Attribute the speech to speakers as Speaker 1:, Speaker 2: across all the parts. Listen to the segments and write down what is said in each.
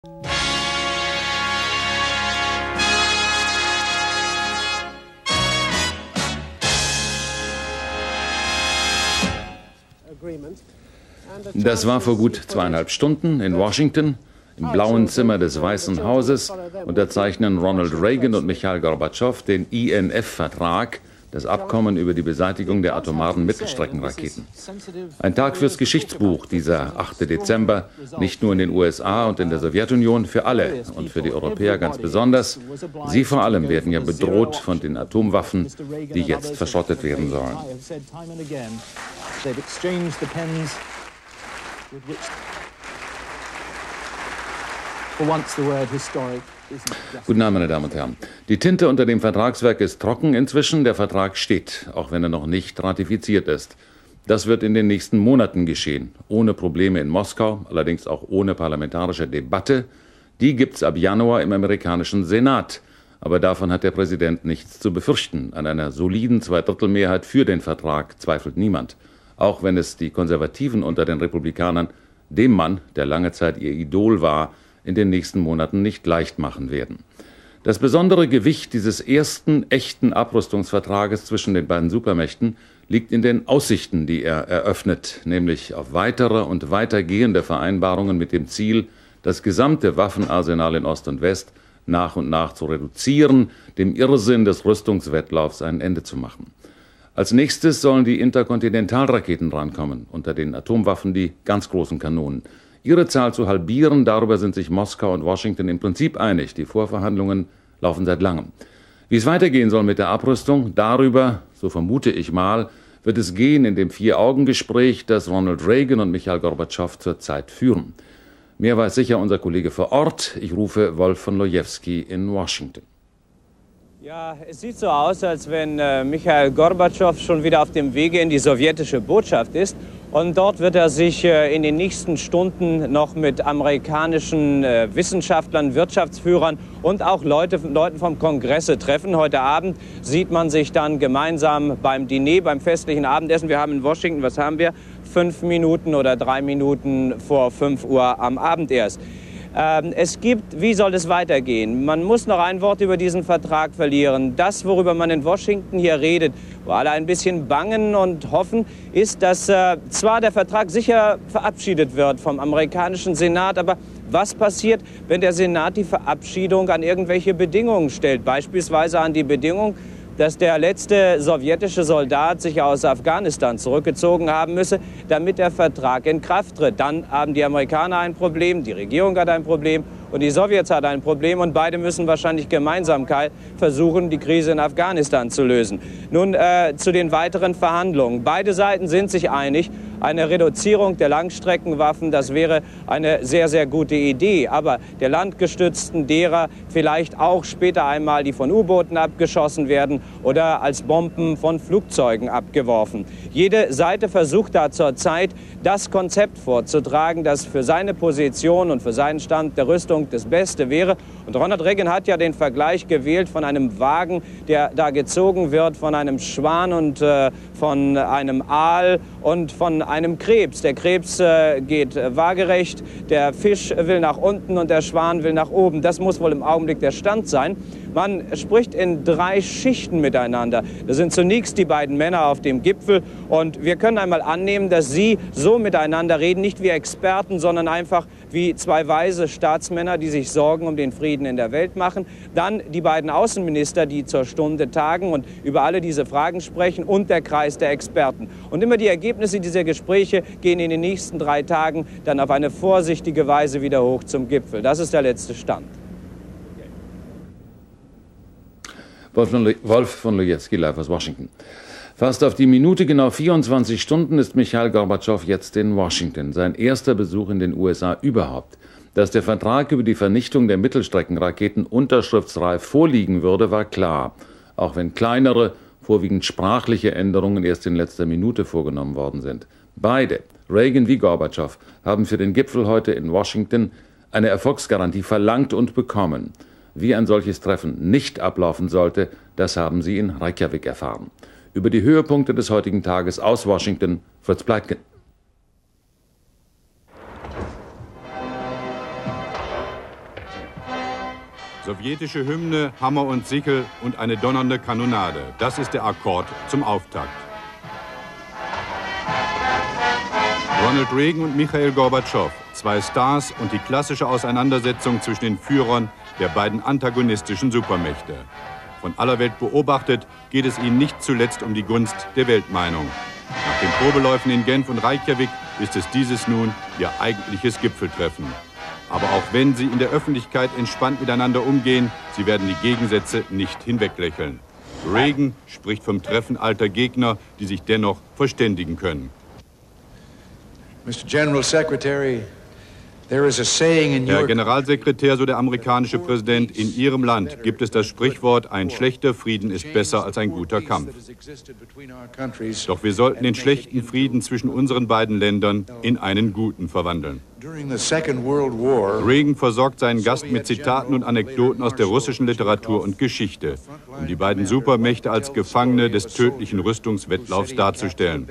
Speaker 1: Das war vor gut 2,5 Stunden in Washington, im blauen Zimmer des Weißen Hauses, unterzeichnen Ronald Reagan und Michail Gorbatschow den INF-Vertrag, das Abkommen über die Beseitigung der atomaren Mittelstreckenraketen. Ein Tag fürs Geschichtsbuch, dieser 8. Dezember, nicht nur in den USA und in der Sowjetunion, für alle und für die Europäer ganz besonders. Sie vor allem werden ja bedroht von den Atomwaffen, die jetzt verschrottet werden sollen. Guten Abend, meine Damen und Herren. Die Tinte unter dem Vertragswerk ist trocken inzwischen. Der Vertrag steht, auch wenn er noch nicht ratifiziert ist. Das wird in den nächsten Monaten geschehen. Ohne Probleme in Moskau, allerdings auch ohne parlamentarische Debatte. Die gibt's ab Januar im amerikanischen Senat. Aber davon hat der Präsident nichts zu befürchten. An einer soliden Zweidrittelmehrheit für den Vertrag zweifelt niemand. Auch wenn es die Konservativen unter den Republikanern dem Mann, der lange Zeit ihr Idol war, in den nächsten Monaten nicht leicht machen werden. Das besondere Gewicht dieses ersten echten Abrüstungsvertrages zwischen den beiden Supermächten liegt in den Aussichten, die er eröffnet, nämlich auf weitere und weitergehende Vereinbarungen mit dem Ziel, das gesamte Waffenarsenal in Ost und West nach und nach zu reduzieren, dem Irrsinn des Rüstungswettlaufs ein Ende zu machen. Als nächstes sollen die Interkontinentalraketen drankommen, unter den Atomwaffen die ganz großen Kanonen. Ihre Zahl zu halbieren, darüber sind sich Moskau und Washington im Prinzip einig. Die Vorverhandlungen laufen seit langem. Wie es weitergehen soll mit der Abrüstung, darüber, so vermute ich mal, wird es gehen in dem Vier-Augen-Gespräch, das Ronald Reagan und Michail Gorbatschow zurzeit führen. Mehr weiß sicher unser Kollege vor Ort. Ich rufe Wolf von Lojewski in Washington.
Speaker 2: Ja, es sieht so aus, als wenn Michail Gorbatschow schon wieder auf dem Wege in die sowjetische Botschaft ist. Und dort wird er sich in den nächsten Stunden noch mit amerikanischen Wissenschaftlern, Wirtschaftsführern und auch Leuten vom Kongress treffen. Heute Abend sieht man sich dann gemeinsam beim Diner, beim festlichen Abendessen. Wir haben in Washington, was haben wir? 5 Minuten oder 3 Minuten vor 5 Uhr am Abend erst. Wie soll es weitergehen? Man muss noch ein Wort über diesen Vertrag verlieren. Das, worüber man in Washington hier redet, wo alle ein bisschen bangen und hoffen, ist, dass zwar der Vertrag sicher verabschiedet wird vom amerikanischen Senat, aber was passiert, wenn der Senat die Verabschiedung an irgendwelche Bedingungen stellt? Beispielsweise an die Bedingung, dass der letzte sowjetische Soldat sich aus Afghanistan zurückgezogen haben müsse, damit der Vertrag in Kraft tritt. Dann haben die Amerikaner ein Problem, die Regierung hat ein Problem und die Sowjets hat ein Problem und beide müssen wahrscheinlich gemeinsam versuchen, die Krise in Afghanistan zu lösen. Nun zu den weiteren Verhandlungen. Beide Seiten sind sich einig, eine Reduzierung der Langstreckenwaffen, das wäre eine sehr, sehr gute Idee. Aber der landgestützten, derer vielleicht auch später einmal, die von U-Booten abgeschossen werden oder als Bomben von Flugzeugen abgeworfen. Jede Seite versucht da zurzeit, das Konzept vorzutragen, das für seine Position und für seinen Stand der Rüstung das Beste wäre. Und Ronald Reagan hat ja den Vergleich gewählt von einem Wagen, der da gezogen wird, von einem Schwan und von einem Aal und von einem Krebs. Der Krebs geht waagerecht, der Fisch will nach unten und der Schwan will nach oben. Das muss wohl im Augenblick der Stand sein. Man spricht in 3 Schichten miteinander. Das sind zunächst die beiden Männer auf dem Gipfel und wir können einmal annehmen, dass sie so miteinander reden, nicht wie Experten, sondern einfach wie 2 weise Staatsmänner, die sich Sorgen um den Frieden in der Welt machen. Dann die beiden Außenminister, die zur Stunde tagen und über alle diese Fragen sprechen und der Kreis der Experten. Und immer die Ergebnisse dieser Gespräche gehen in den nächsten 3 Tagen dann auf eine vorsichtige Weise wieder hoch zum Gipfel. Das ist der letzte Stand.
Speaker 1: Wolf von Lojewski, live aus Washington. Fast auf die Minute genau 24 Stunden ist Michail Gorbatschow jetzt in Washington. Sein erster Besuch in den USA überhaupt. Dass der Vertrag über die Vernichtung der Mittelstreckenraketen unterschriftsreif vorliegen würde, war klar. Auch wenn kleinere, vorwiegend sprachliche Änderungen erst in letzter Minute vorgenommen worden sind. Beide, Reagan wie Gorbatschow, haben für den Gipfel heute in Washington eine Erfolgsgarantie verlangt und bekommen. Wie ein solches Treffen nicht ablaufen sollte, das haben sie in Reykjavik erfahren. Über die Höhepunkte des heutigen Tages aus Washington, Fritz Pleitgen.
Speaker 3: Sowjetische Hymne, Hammer und Sichel und eine donnernde Kanonade. Das ist der Akkord zum Auftakt. Ronald Reagan und Michail Gorbatschow, zwei Stars und die klassische Auseinandersetzung zwischen den Führern der beiden antagonistischen Supermächte. Von aller Welt beobachtet geht es ihnen nicht zuletzt um die Gunst der Weltmeinung. Nach den Probeläufen in Genf und Reykjavik ist es dieses nun ihr eigentliches Gipfeltreffen. Aber auch wenn sie in der Öffentlichkeit entspannt miteinander umgehen, sie werden die Gegensätze nicht hinweglächeln. Reagan spricht vom Treffen alter Gegner, die sich dennoch verständigen können.
Speaker 4: Mr. General Secretary, there is a saying in your...
Speaker 3: Herr Generalsekretär, so der amerikanische Präsident, in Ihrem Land gibt es das Sprichwort, ein schlechter Frieden ist besser als ein guter Kampf. Doch wir sollten den schlechten Frieden zwischen unseren beiden Ländern in einen guten verwandeln. Reagan versorgt seinen Gast mit Zitaten und Anekdoten aus der russischen Literatur und Geschichte, um die beiden Supermächte als Gefangene des tödlichen Rüstungswettlaufs darzustellen.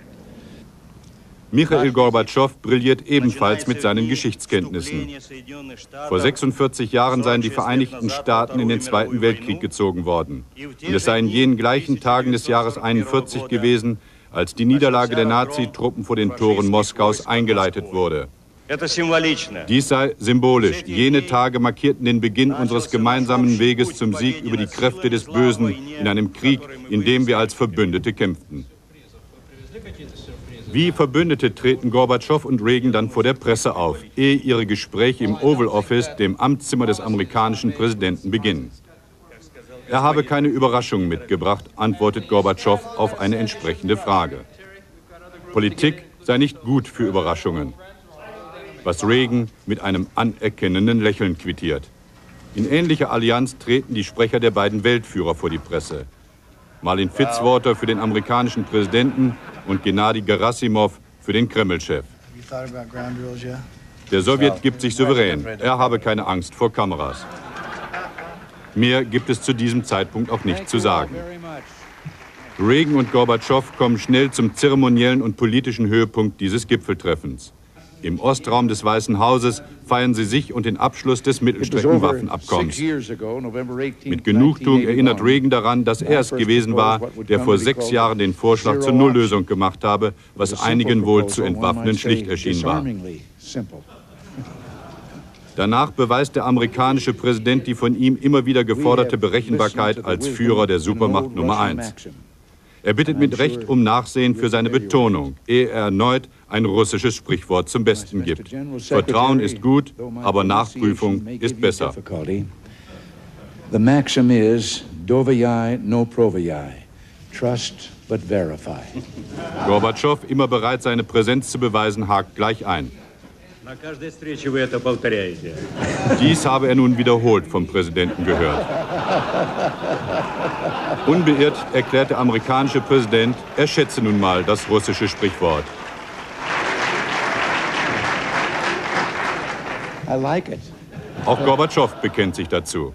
Speaker 3: Michail Gorbatschow brilliert ebenfalls mit seinen Geschichtskenntnissen. Vor 46 Jahren seien die Vereinigten Staaten in den Zweiten Weltkrieg gezogen worden. Und es sei in jenen gleichen Tagen des Jahres 41 gewesen, als die Niederlage der Nazi-Truppen vor den Toren Moskaus eingeleitet wurde. Dies sei symbolisch. Jene Tage markierten den Beginn unseres gemeinsamen Weges zum Sieg über die Kräfte des Bösen in einem Krieg, in dem wir als Verbündete kämpften. Wie Verbündete treten Gorbatschow und Reagan dann vor der Presse auf, ehe ihre Gespräche im Oval Office, dem Amtszimmer des amerikanischen Präsidenten, beginnen. Er habe keine Überraschungen mitgebracht, antwortet Gorbatschow auf eine entsprechende Frage. Politik sei nicht gut für Überraschungen, was Reagan mit einem anerkennenden Lächeln quittiert. In ähnlicher Allianz treten die Sprecher der beiden Weltführer vor die Presse. Marlin Fitzwater für den amerikanischen Präsidenten und Gennady Gerasimov für den Kreml-Chef. Der Sowjet gibt sich souverän. Er habe keine Angst vor Kameras. Mehr gibt es zu diesem Zeitpunkt auch nicht zu sagen. Reagan und Gorbatschow kommen schnell zum zeremoniellen und politischen Höhepunkt dieses Gipfeltreffens. Im Ostraum des Weißen Hauses feiern sie sich und den Abschluss des Mittelstreckenwaffenabkommens. Mit Genugtuung erinnert Reagan daran, dass er es gewesen war, der vor 6 Jahren den Vorschlag zur Nulllösung gemacht habe, was einigen wohl zu entwaffnen schlicht erschienen war. Danach beweist der amerikanische Präsident die von ihm immer wieder geforderte Berechenbarkeit als Führer der Supermacht Nummer 1. Er bittet mit Recht um Nachsehen für seine Betonung, ehe er erneut ein russisches Sprichwort zum Besten gibt. Vertrauen ist gut, aber Nachprüfung ist besser.
Speaker 4: The maxim is, doviai no proviai. Trust but verify.
Speaker 3: Gorbatschow, immer bereit, seine Präsenz zu beweisen, hakt gleich ein. Dies habe er nun wiederholt vom Präsidenten gehört. Unbeirrt erklärt der amerikanische Präsident, er schätze nun mal das russische Sprichwort.
Speaker 4: I like it.
Speaker 3: Auch Gorbatschow bekennt sich dazu.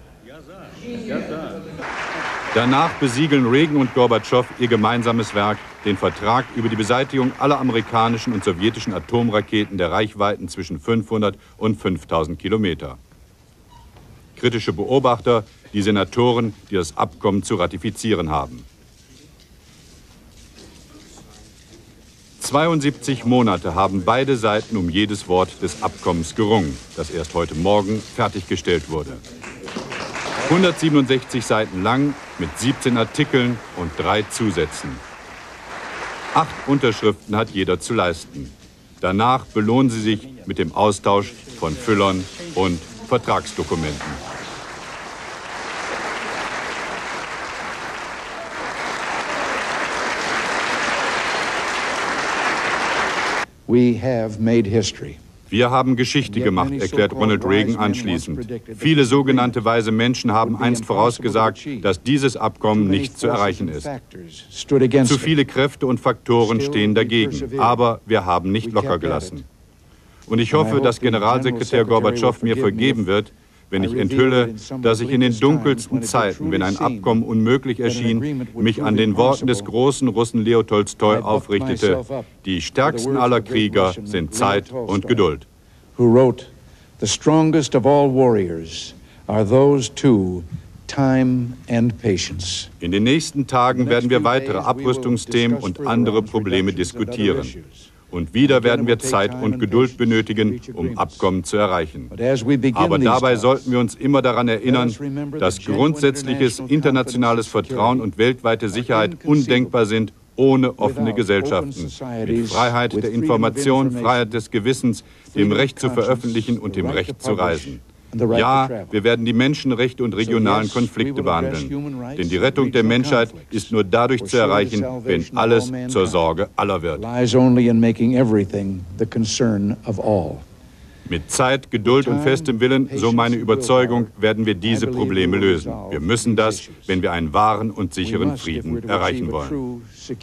Speaker 3: Danach besiegeln Reagan und Gorbatschow ihr gemeinsames Werk, den Vertrag über die Beseitigung aller amerikanischen und sowjetischen Atomraketen der Reichweiten zwischen 500 und 5000 Kilometer. Kritische Beobachter, die Senatoren, die das Abkommen zu ratifizieren haben. 72 Monate haben beide Seiten um jedes Wort des Abkommens gerungen, das erst heute Morgen fertiggestellt wurde. 167 Seiten lang mit 17 Artikeln und 3 Zusätzen. 8 Unterschriften hat jeder zu leisten. Danach belohnen sie sich mit dem Austausch von Füllern und Vertragsdokumenten.
Speaker 4: We have made history.
Speaker 3: Wir haben Geschichte gemacht, erklärt Ronald Reagan anschließend. Viele sogenannte weise Menschen haben einst vorausgesagt, dass dieses Abkommen nicht zu erreichen ist. Zu viele Kräfte und Faktoren stehen dagegen, aber wir haben nicht locker gelassen. Und ich hoffe, dass Generalsekretär Gorbatschow mir vergeben wird, wenn ich enthülle, dass ich in den dunkelsten Zeiten, wenn ein Abkommen unmöglich erschien, mich an den Worten des großen Russen Leo Tolstoi aufrichtete: Die stärksten aller Krieger sind Zeit und Geduld.
Speaker 4: Who wrote, "The strongest of all warriors are those two: time and patience.
Speaker 3: In den nächsten Tagen werden wir weitere Abrüstungsthemen und andere Probleme diskutieren. Und wieder werden wir Zeit und Geduld benötigen, um Abkommen zu erreichen. Aber dabei sollten wir uns immer daran erinnern, dass grundsätzliches internationales Vertrauen und weltweite Sicherheit undenkbar sind ohne offene Gesellschaften, mit Freiheit der Information, Freiheit des Gewissens, dem Recht zu veröffentlichen und dem Recht zu reisen. Ja, wir werden die Menschenrechte und regionalen Konflikte behandeln, denn die Rettung der Menschheit ist nur dadurch zu erreichen, wenn alles zur Sorge aller wird. Mit Zeit, Geduld und festem Willen, so meine Überzeugung, werden wir diese Probleme lösen. Wir müssen das, wenn wir einen wahren und sicheren Frieden erreichen wollen.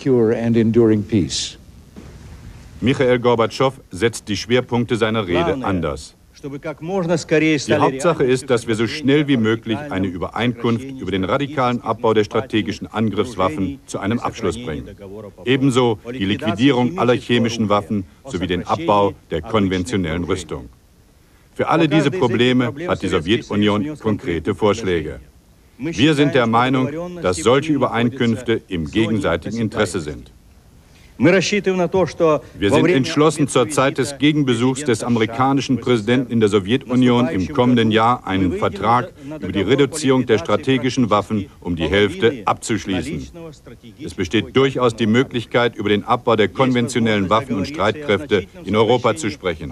Speaker 3: Michail Gorbatschow setzt die Schwerpunkte seiner Rede anders. Die Hauptsache ist, dass wir so schnell wie möglich eine Übereinkunft über den radikalen Abbau der strategischen Angriffswaffen zu einem Abschluss bringen. Ebenso die Liquidierung aller chemischen Waffen sowie den Abbau der konventionellen Rüstung. Für alle diese Probleme hat die Sowjetunion konkrete Vorschläge. Wir sind der Meinung, dass solche Übereinkünfte im gegenseitigen Interesse sind. Wir sind entschlossen, zur Zeit des Gegenbesuchs des amerikanischen Präsidenten in der Sowjetunion im kommenden Jahr einen Vertrag über die Reduzierung der strategischen Waffen um die Hälfte abzuschließen. Es besteht durchaus die Möglichkeit, über den Abbau der konventionellen Waffen und Streitkräfte in Europa zu sprechen.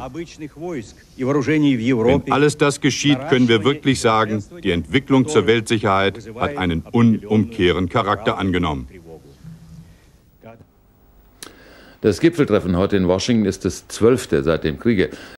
Speaker 3: Wenn alles das geschieht, können wir wirklich sagen, die Entwicklung zur Weltsicherheit hat einen unumkehrenden Charakter angenommen.
Speaker 1: Das Gipfeltreffen heute in Washington ist das 12. seit dem Kriege.